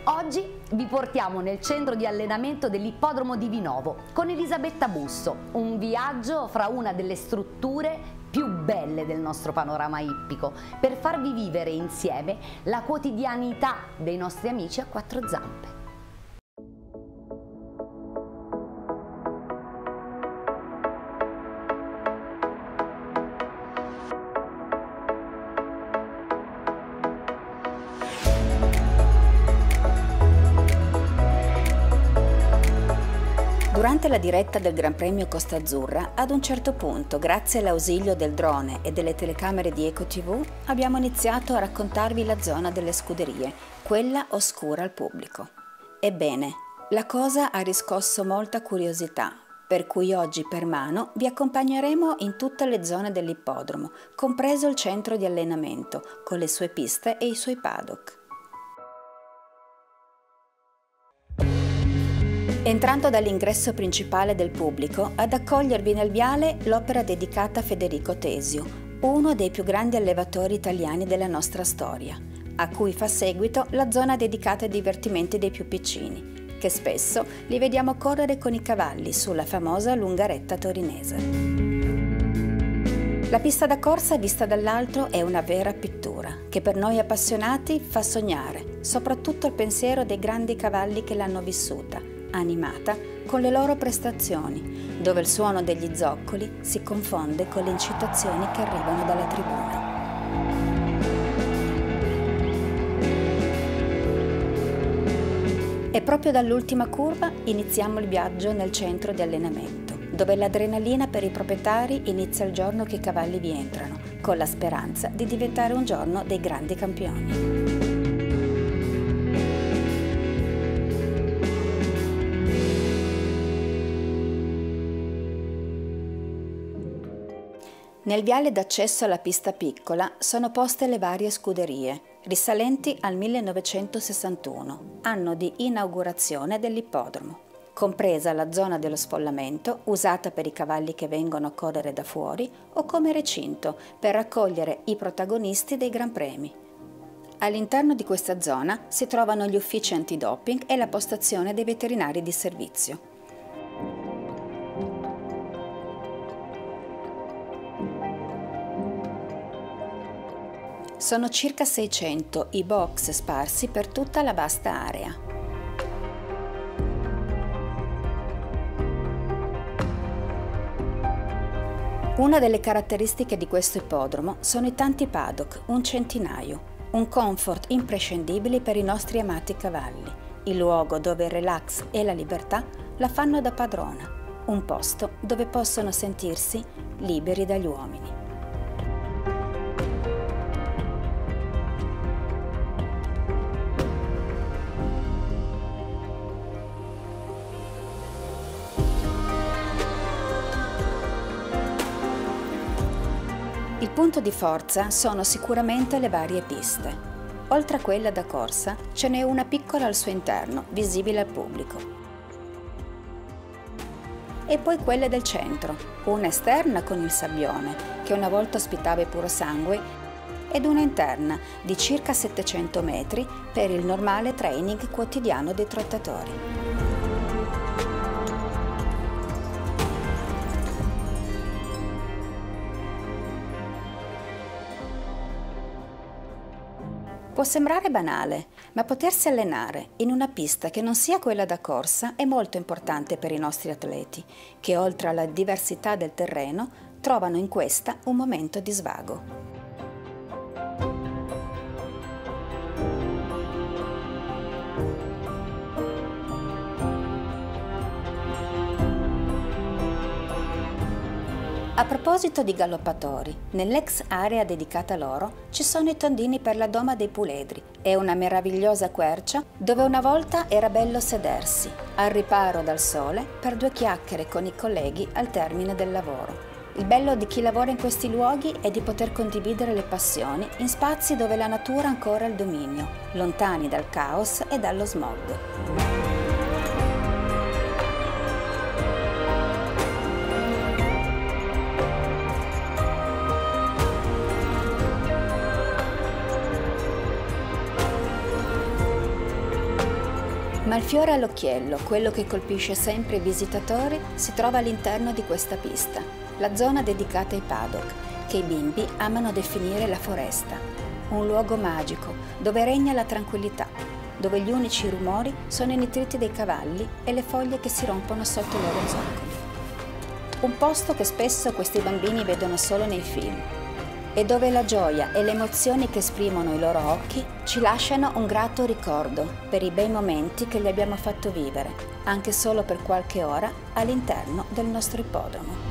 Oggi vi portiamo nel centro di allenamento dell'ippodromo di Vinovo con Elisabetta Busso, un viaggio fra una delle strutture più belle del nostro panorama ippico per farvi vivere insieme la quotidianità dei nostri amici a quattro zampe. Durante la diretta del Gran Premio Costa Azzurra, ad un certo punto, grazie all'ausilio del drone e delle telecamere di Eco TV, abbiamo iniziato a raccontarvi la zona delle scuderie, quella oscura al pubblico. Ebbene, la cosa ha riscosso molta curiosità, per cui oggi per mano vi accompagneremo in tutte le zone dell'ippodromo, compreso il centro di allenamento, con le sue piste e i suoi paddock. Entrando dall'ingresso principale del pubblico, ad accogliervi nel viale l'opera dedicata a Federico Tesio, uno dei più grandi allevatori italiani della nostra storia, a cui fa seguito la zona dedicata ai divertimenti dei più piccini, che spesso li vediamo correre con i cavalli sulla famosa lungaretta torinese. La pista da corsa vista dall'alto è una vera pittura, che per noi appassionati fa sognare, soprattutto il pensiero dei grandi cavalli che l'hanno vissuta, animata con le loro prestazioni, dove il suono degli zoccoli si confonde con le incitazioni che arrivano dalla tribuna. E proprio dall'ultima curva iniziamo il viaggio nel centro di allenamento, dove l'adrenalina per i proprietari inizia il giorno che i cavalli vi entrano, con la speranza di diventare un giorno dei grandi campioni. Nel viale d'accesso alla pista piccola sono poste le varie scuderie, risalenti al 1961, anno di inaugurazione dell'ippodromo, compresa la zona dello sfollamento usata per i cavalli che vengono a correre da fuori o come recinto per raccogliere i protagonisti dei Gran Premi. All'interno di questa zona si trovano gli uffici antidoping e la postazione dei veterinari di servizio. Sono circa 600 i box sparsi per tutta la vasta area. Una delle caratteristiche di questo ippodromo sono i tanti paddock, un centinaio, un comfort imprescindibile per i nostri amati cavalli, il luogo dove il relax e la libertà la fanno da padrona, un posto dove possono sentirsi liberi dagli uomini. Il punto di forza sono sicuramente le varie piste. Oltre a quella da corsa, ce n'è una piccola al suo interno, visibile al pubblico. E poi quelle del centro, una esterna con il sabbione, che una volta ospitava i Purosangue, ed una interna di circa 700 metri per il normale training quotidiano dei trottatori. Può sembrare banale, ma potersi allenare in una pista che non sia quella da corsa è molto importante per i nostri atleti, che oltre alla diversità del terreno trovano in questa un momento di svago. A proposito di galoppatori, nell'ex area dedicata loro ci sono i tondini per la Doma dei Puledri e una meravigliosa quercia dove una volta era bello sedersi, al riparo dal sole, per due chiacchiere con i colleghi al termine del lavoro. Il bello di chi lavora in questi luoghi è di poter condividere le passioni in spazi dove la natura ha ancora il dominio, lontani dal caos e dallo smog. Ma il fiore all'occhiello, quello che colpisce sempre i visitatori, si trova all'interno di questa pista, la zona dedicata ai paddock, che i bimbi amano definire la foresta. Un luogo magico, dove regna la tranquillità, dove gli unici rumori sono i nitriti dei cavalli e le foglie che si rompono sotto i loro zoccoli. Un posto che spesso questi bambini vedono solo nei film, e dove la gioia e le emozioni che esprimono i loro occhi ci lasciano un grato ricordo per i bei momenti che gli abbiamo fatto vivere, anche solo per qualche ora, all'interno del nostro ippodromo.